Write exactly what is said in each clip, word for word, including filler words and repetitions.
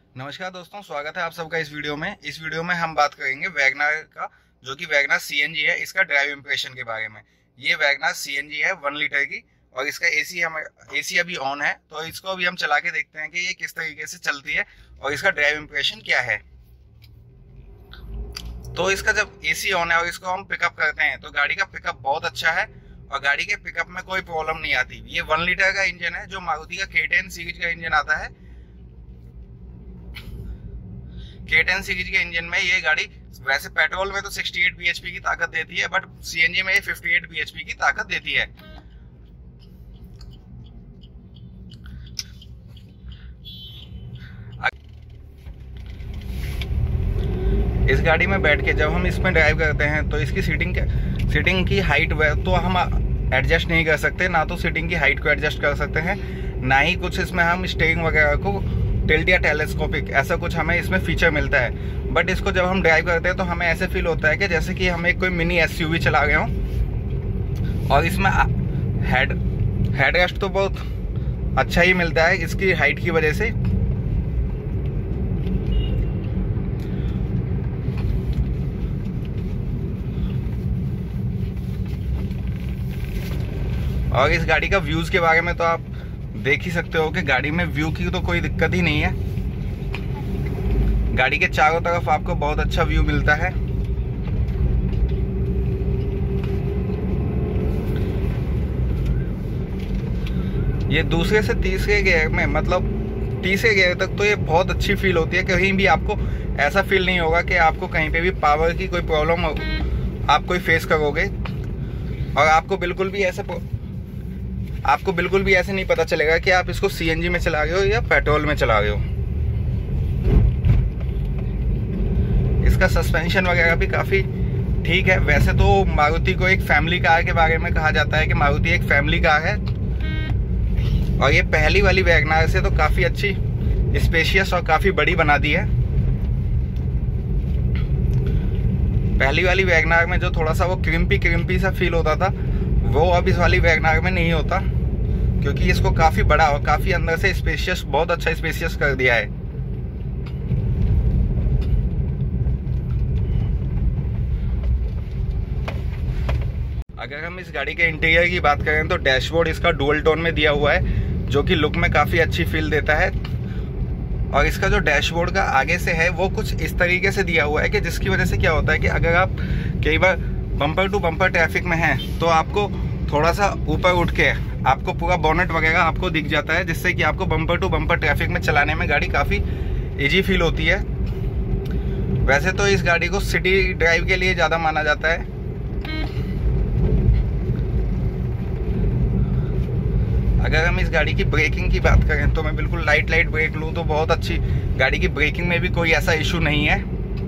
नमस्कार दोस्तों, स्वागत है आप सबका इस वीडियो में। इस वीडियो में हम बात करेंगे वैगनार का, जो कि वैगनार सीएनजी है, इसका ड्राइव इंप्रेशन के बारे में। ये वैगनार सीएनजी है वन लीटर की, और इसका एसी हम एसी अभी ऑन है, तो इसको अभी हम चला के देखते हैं कि ये किस तरीके से चलती है और इसका ड्राइव इंप्रेशन क्या है। तो इसका जब एसी ऑन है और इसको हम पिकअप करते हैं तो गाड़ी का पिकअप बहुत अच्छा है और गाड़ी के पिकअप में कोई प्रॉब्लम नहीं आती। ये वन लीटर का इंजन है, जो मारुति का के टेन सीरीज का इंजन आता है। के टेन सीरीज के इंजन में ये गाड़ी वैसे पेट्रोल में तो अड़सठ बीएचपी की ताकत देती है, बट सीएनजी में ये अट्ठावन बीएचपी की ताकत देती है। इस गाड़ी में बैठ के जब हम इसमें ड्राइव करते हैं तो इसकी सीटिंग सीटिंग की हाइट तो हम एडजस्ट नहीं कर सकते, ना तो सीटिंग की हाइट को एडजस्ट कर सकते हैं, ना ही कुछ इसमें हम स्टीयरिंग वगैरह को टिल्ट या टेलीस्कोपिक ऐसा कुछ हमें इसमें फीचर मिलता है। बट इसको जब हम ड्राइव करते हैं तो हमें ऐसे फील होता है कि जैसे कि हम एक कोई मिनी एसयूवी चला गए हों। और इसमें हेड हेड रेस्ट तो बहुत अच्छा ही मिलता है इसकी हाइट की वजह से। और इस गाड़ी का व्यूज के बारे में तो आप देख ही सकते हो कि गाड़ी में व्यू की तो कोई दिक्कत ही नहीं है। गाड़ी के चारों तरफ आपको बहुत अच्छा व्यू मिलता है। ये दूसरे से तीसरे गियर में, मतलब तीसरे गियर तक तो ये बहुत अच्छी फील होती है। कहीं भी आपको ऐसा फील नहीं होगा कि आपको कहीं पे भी पावर की कोई प्रॉब्लम आप कोई फेस करोगे। और आपको बिल्कुल भी ऐसा आपको बिल्कुल भी ऐसे नहीं पता चलेगा कि आप इसको सीएनजी में चला रहे हो या पेट्रोल में चला रहे हो। इसका सस्पेंशन वगैरह भी काफ़ी ठीक है। वैसे तो मारुति को एक फैमिली कार के बारे में कहा जाता है कि मारुति एक फैमिली कार है, और ये पहली वाली वैगनार से तो काफ़ी अच्छी स्पेशियस और काफ़ी बड़ी बना दी है। पहली वाली वैगनार में जो थोड़ा सा वो क्रिम्पी क्रिम्पी सा फील होता था, वो अब इस वाली वैगनार में नहीं होता, क्योंकि इसको काफी बड़ा और काफी अंदर से स्पेशियस, बहुत अच्छा स्पेशियस कर दिया है। अगर हम इस गाड़ी के इंटीरियर की बात करें तो डैशबोर्ड इसका डुअल टोन में दिया हुआ है, जो कि लुक में काफी अच्छी फील देता है। और इसका जो डैशबोर्ड का आगे से है वो कुछ इस तरीके से दिया हुआ है कि जिसकी वजह से क्या होता है कि अगर आप कई बार बम्पर टू बम्पर ट्रैफिक में हैं तो आपको थोड़ा सा ऊपर उठ के आपको पूरा बोनेट वगैरह आपको दिख जाता है, जिससे कि आपको बम्पर टू बम्पर ट्रैफिक में चलाने में गाड़ी काफ़ी इजी फील होती है। वैसे तो इस गाड़ी को सिटी ड्राइव के लिए ज़्यादा माना जाता है। अगर हम इस गाड़ी की ब्रेकिंग की बात करें तो मैं बिल्कुल लाइट लाइट ब्रेक लूँ तो बहुत अच्छी, गाड़ी की ब्रेकिंग में भी कोई ऐसा इशू नहीं है।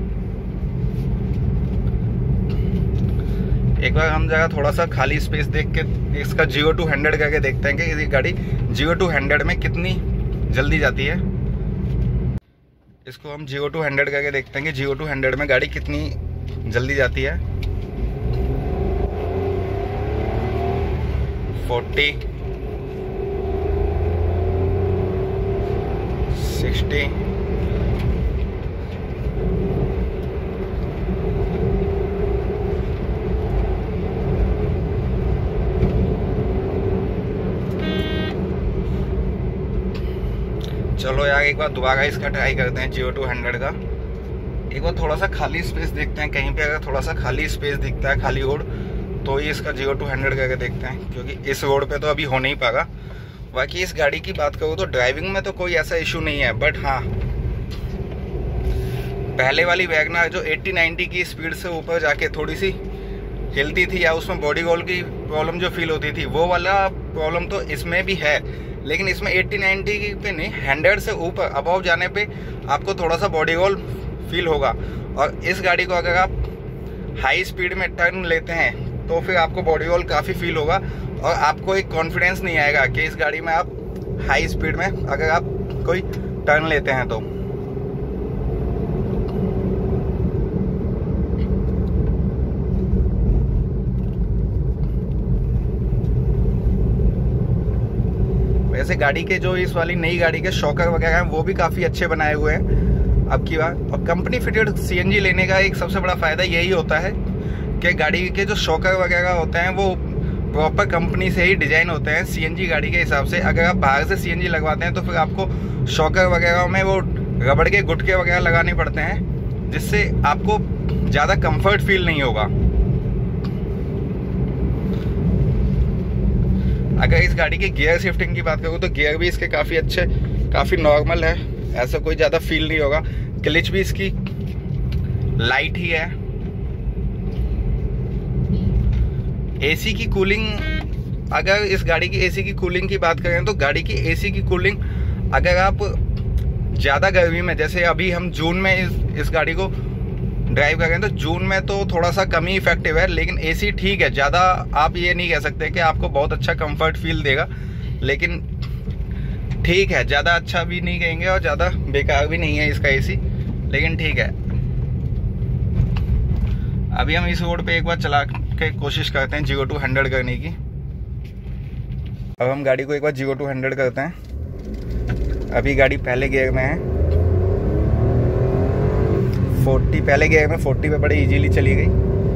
एक बार हम जगह थोड़ा सा खाली स्पेस देख के इसका जीरो टू हंड्रेड करके देखते हैं कि ये गाड़ी जीरो टू हंड्रेड में कितनी जल्दी जाती है। इसको हम जीरो टू हंड्रेड करके देखते हैं कि जीरो टू हंड्रेड में गाड़ी कितनी जल्दी जाती है। फोर्टी, सिक्सटी, चलो यार एक बार दोबारा इसका ट्राई करते हैं जीरो टू हंड्रेड का। एक बार थोड़ा सा खाली स्पेस देखते हैं, कहीं पे अगर थोड़ा सा खाली स्पेस दिखता है, खाली रोड, तो ये इसका जीरो टू हंड्रेड करके देखते हैं, क्योंकि इस रोड पे तो अभी हो नहीं पाएगा। बाकी इस गाड़ी की बात करूँ तो ड्राइविंग में तो कोई ऐसा इशू नहीं है, बट हाँ पहले वाली वैगनार जो अस्सी नब्बे की स्पीड से ऊपर जाके थोड़ी सी हिलती थी या उसमें बॉडी रोल की प्रॉब्लम जो फील होती थी, वो वाला प्रॉब्लम तो इसमें भी है। लेकिन इसमें अस्सी नब्बे पे नहीं, हंड्रेड से ऊपर अबव जाने पे आपको थोड़ा सा बॉडी रोल फील होगा। और इस गाड़ी को अगर आप हाई स्पीड में टर्न लेते हैं तो फिर आपको बॉडी रोल काफ़ी फील होगा, और आपको एक कॉन्फिडेंस नहीं आएगा कि इस गाड़ी में आप हाई स्पीड में अगर आप कोई टर्न लेते हैं तो। जैसे गाड़ी के जो इस वाली नई गाड़ी के शॉकर वगैरह हैं वो भी काफ़ी अच्छे बनाए हुए हैं अब की बार। और कंपनी फिटेड सीएनजी लेने का एक सबसे बड़ा फ़ायदा यही होता है कि गाड़ी के जो शॉकर वगैरह होते हैं वो प्रॉपर कंपनी से ही डिज़ाइन होते हैं सीएनजी गाड़ी के हिसाब से। अगर आप बाहर से सीएनजी लगवाते हैं तो फिर आपको शॉकर वगैरह में वो रबड़ के गुटके वगैरह लगाने पड़ते हैं, जिससे आपको ज़्यादा कंफर्ट फील नहीं होगा। अगर इस गाड़ी की गियर शिफ्टिंग की बात करूँ तो गियर भी इसके काफ़ी अच्छे, काफ़ी नॉर्मल है, ऐसा कोई ज़्यादा फील नहीं होगा। क्लच भी इसकी लाइट ही है। एसी की कूलिंग, अगर इस गाड़ी की एसी की कूलिंग की बात करें तो गाड़ी की एसी की कूलिंग अगर आप ज़्यादा गर्मी में, जैसे अभी हम जून में इस, इस गाड़ी को ड्राइव करें तो जून में तो थोड़ा सा कम ही इफेक्टिव है, लेकिन एसी ठीक है। ज़्यादा आप ये नहीं कह सकते कि आपको बहुत अच्छा कंफर्ट फील देगा, लेकिन ठीक है, ज़्यादा अच्छा भी नहीं कहेंगे और ज़्यादा बेकार भी नहीं है इसका एसी, लेकिन ठीक है। अभी हम इस रोड पे एक बार चला के कोशिश करते हैं जीरो टू हंड्रेड करने की। अब हम गाड़ी को एक बार जीरो टू हंड्रेड करते हैं। अभी गाड़ी पहले गियर में है, फोर्टी पहले गियर में फोर्टी पे बड़े इजीली चली गई।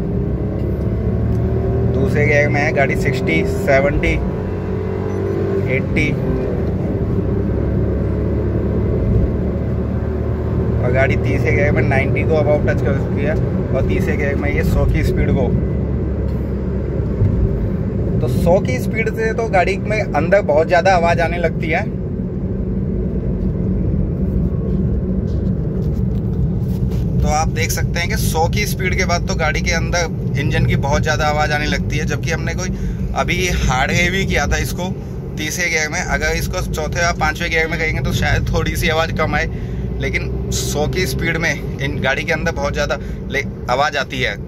दूसरे गियर में है गाड़ी सिक्सटी, सेवेंटी, एट्टी और गाड़ी तीसरे गियर में नाइन्टी को अबाउट टच कर चुकी है और तीसरे गियर में ये सौ की स्पीड को। तो सौ की स्पीड से तो गाड़ी में अंदर बहुत ज़्यादा आवाज़ आने लगती है। तो आप देख सकते हैं कि सौ की स्पीड के बाद तो गाड़ी के अंदर इंजन की बहुत ज़्यादा आवाज़ आने लगती है। जबकि हमने कोई अभी हार्ड हेवी किया था इसको तीसरे गियर में, अगर इसको चौथे या पाँचवें गियर में करेंगे तो शायद थोड़ी सी आवाज़ कम आए, लेकिन सौ की स्पीड में इन गाड़ी के अंदर बहुत ज़्यादा आवाज़ आती है।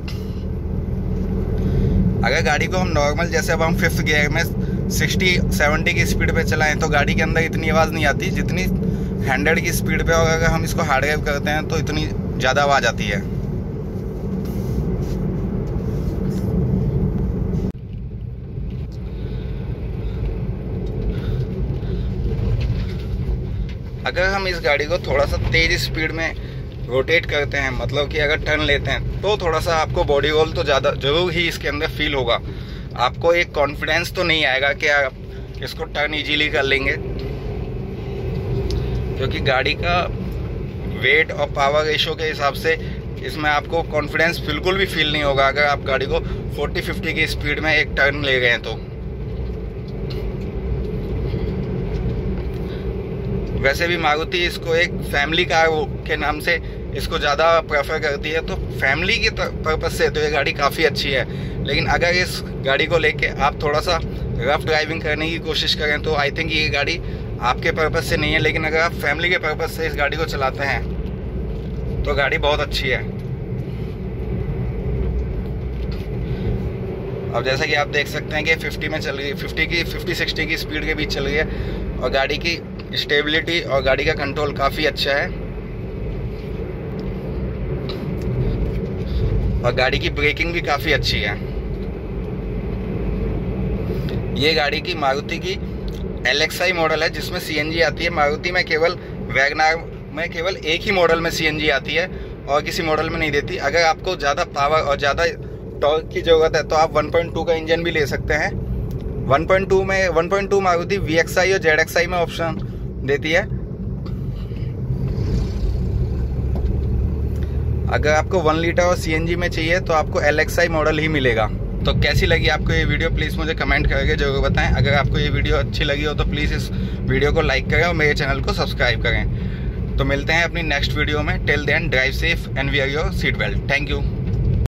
अगर गाड़ी को हम नॉर्मल, जैसे अब हम फिफ्थ गियर में सिक्सटी सेवेंटी की स्पीड पे चलाएं तो गाड़ी के अंदर इतनी आवाज़ नहीं आती जितनी हंड्रेड की स्पीड पे। और अगर हम इसको हार्ड ड्राइव करते हैं तो इतनी ज़्यादा आवाज़ आती है। अगर हम इस गाड़ी को थोड़ा सा तेज स्पीड में रोटेट करते हैं, मतलब कि अगर टर्न लेते हैं, तो थोड़ा सा आपको बॉडी रोल तो ज़्यादा जरूर ही इसके अंदर फील होगा। आपको एक कॉन्फिडेंस तो नहीं आएगा कि आप इसको टर्न इजीली कर लेंगे, क्योंकि गाड़ी का वेट और पावर रेशो के हिसाब से इसमें आपको कॉन्फिडेंस बिल्कुल भी फील नहीं होगा अगर आप गाड़ी को फोर्टी फिफ्टी की स्पीड में एक टर्न ले गए हैं तो। वैसे भी मारुति इसको एक फैमिली कार के नाम से इसको ज़्यादा प्रेफर करती है, तो फैमिली के पर्पज़ से तो ये गाड़ी काफ़ी अच्छी है। लेकिन अगर इस गाड़ी को लेके आप थोड़ा सा रफ ड्राइविंग करने की कोशिश करें तो आई थिंक ये गाड़ी आपके पर्पज़ से नहीं है। लेकिन अगर आप फैमिली के पर्पज़ से इस गाड़ी को चलाते हैं तो गाड़ी बहुत अच्छी है। अब जैसा कि आप देख सकते हैं कि फिफ्टी में चल रही है, फिफ्टी की फिफ्टी सिक्सटी की स्पीड के बीच चल रही है और गाड़ी की स्टेबिलिटी और गाड़ी का कंट्रोल काफ़ी अच्छा है और गाड़ी की ब्रेकिंग भी काफ़ी अच्छी है। ये गाड़ी की मारुति की एल एक्स आई मॉडल है जिसमें सीएनजी आती है। मारुति में केवल वैगनार में केवल एक ही मॉडल में सीएनजी आती है और किसी मॉडल में नहीं देती। अगर आपको ज़्यादा पावर और ज़्यादा टॉर्क की ज़रूरत है तो आप वन पॉइंट टू का इंजन भी ले सकते हैं। वन पॉइंट टू में one point two Maruti V X I और जेड एक्स आई में ऑप्शन देती है। अगर आपको वन लीटर और सीएनजी में चाहिए तो आपको एल एक्स आई मॉडल ही मिलेगा। तो कैसी लगी आपको ये वीडियो प्लीज़ मुझे कमेंट करके जरूर बताएं। अगर आपको ये वीडियो अच्छी लगी हो तो प्लीज़ इस वीडियो को लाइक करें और मेरे चैनल को सब्सक्राइब करें। तो मिलते हैं अपनी नेक्स्ट वीडियो में। Till then drive safe and wear your seat belt. Thank you.